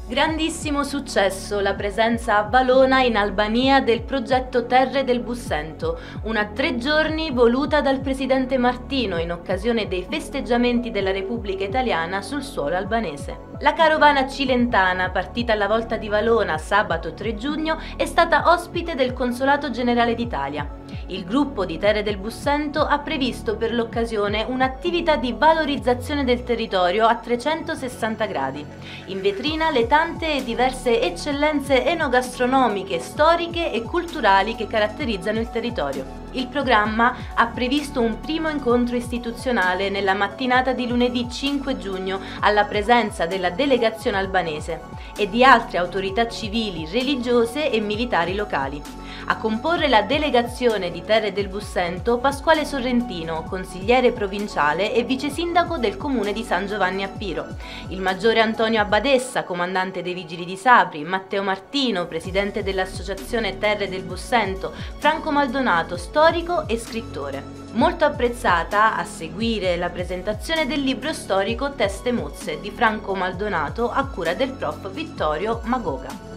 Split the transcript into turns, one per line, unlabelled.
Grandissimo successo la presenza a Valona in Albania del progetto Terre del Bussento, una 3 giorni voluta dal presidente Martino in occasione dei festeggiamenti della Repubblica Italiana sul suolo albanese. La carovana cilentana, partita alla volta di Valona sabato 3 giugno, è stata ospite del Consolato Generale d'Italia. Il gruppo di Terre del Bussento ha previsto per l'occasione un'attività di valorizzazione del territorio a 360 gradi. In vetrina le tante e diverse eccellenze enogastronomiche, storiche e culturali che caratterizzano il territorio. Il programma ha previsto un primo incontro istituzionale nella mattinata di lunedì 5 giugno alla presenza della delegazione albanese e di altre autorità civili, religiose e militari locali. A comporre la delegazione di Terre del Bussento Pasquale Sorrentino, consigliere provinciale e vice sindaco del comune di San Giovanni a Piro, il maggiore Antonio Abbadessa, comandante dei Vigili di Sapri, Matteo Martino, presidente dell'associazione Terre del Bussento, Franco Maldonato, storico e scrittore. Molto apprezzata, a seguire, la presentazione del libro storico Teste Mozze di Franco Maldonato a cura del prof. Vittorio Magoga.